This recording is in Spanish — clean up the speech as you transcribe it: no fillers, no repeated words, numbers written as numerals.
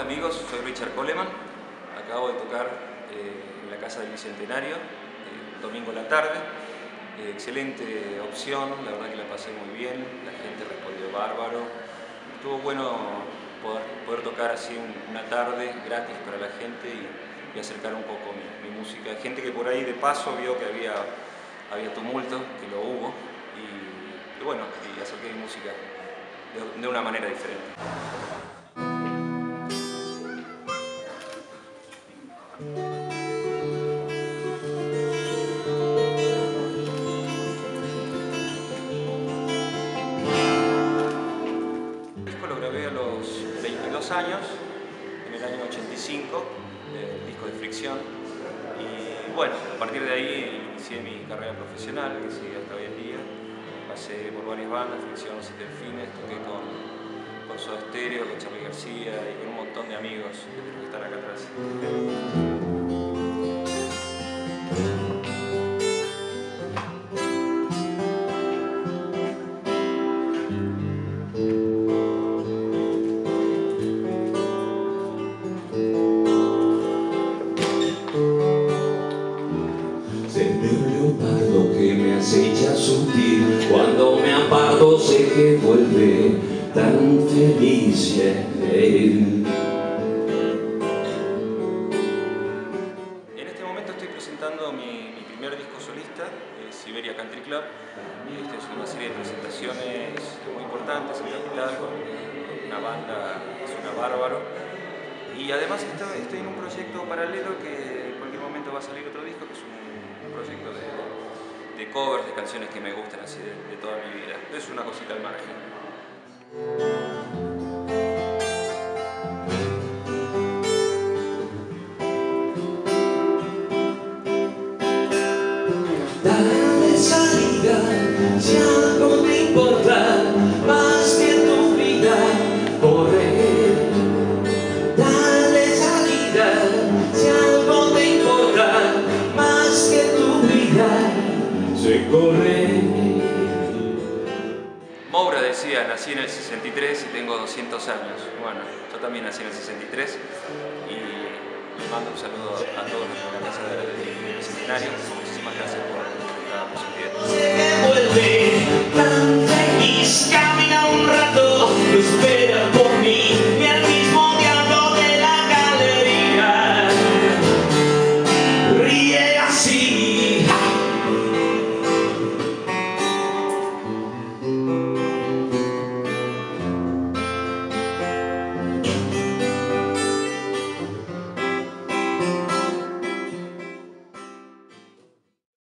amigos, soy Richard Coleman. Acabo de tocar en la Casa del Bicentenario, domingo a la tarde. Excelente opción, la verdad que la pasé muy bien, la gente respondió bárbaro. Estuvo bueno poder tocar así una tarde gratis para la gente y acercar un poco mi música. Hay gente que por ahí de paso vio que había tumulto, que lo hubo, y bueno, y acerqué mi música de una manera diferente. El disco lo grabé a los 22 años, en el año 85, el disco de Fricción, y bueno, a partir de ahí inicié mi carrera profesional, que sigue hasta hoy en día. Pasé por varias bandas, Fricción, Los Siete Delfines, toqué con Soda Stereo, con Charly García y con un montón de amigos que están acá atrás. Leopardo que me acecha sutil, cuando me aparto sé que vuelve tan feliz él. En este momento estoy presentando mi primer disco solista, Siberia Country Club. Esta es una serie de presentaciones muy importantes en Capital, con una banda que suena bárbaro. Y además estoy en un proyecto paralelo que en cualquier momento va a salir otro disco, que es un proyecto de covers de canciones que me gustan así de toda mi vida. Es una cosita al margen. Dale salida, si algo te importa más que tu vida, correr. Dale salida, si algo te importa más que tu vida, se corre. Moura decía, nací en el 63 y tengo 200 años. Bueno, yo también nací en el 63 y les mando un saludo a todos los de la Casa del Bicentenario. Muchísimas gracias por la posibilidad.